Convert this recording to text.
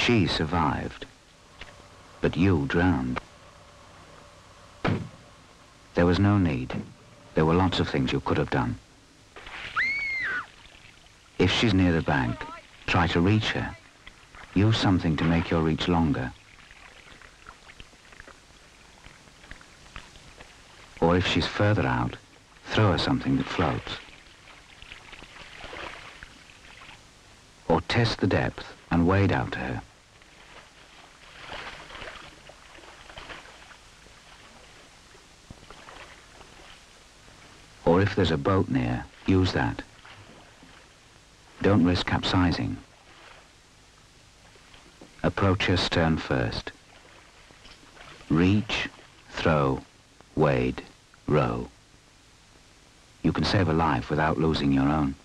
She survived, but you drowned. There was no need. There were lots of things you could have done. If she's near the bank, try to reach her. Use something to make your reach longer. Or if she's further out, throw her something that floats. Or test the depth and wade out to her. Or if there's a boat near, use that. Don't risk capsizing. Approach her stern first. Reach, throw, wade, row. You can save a life without losing your own.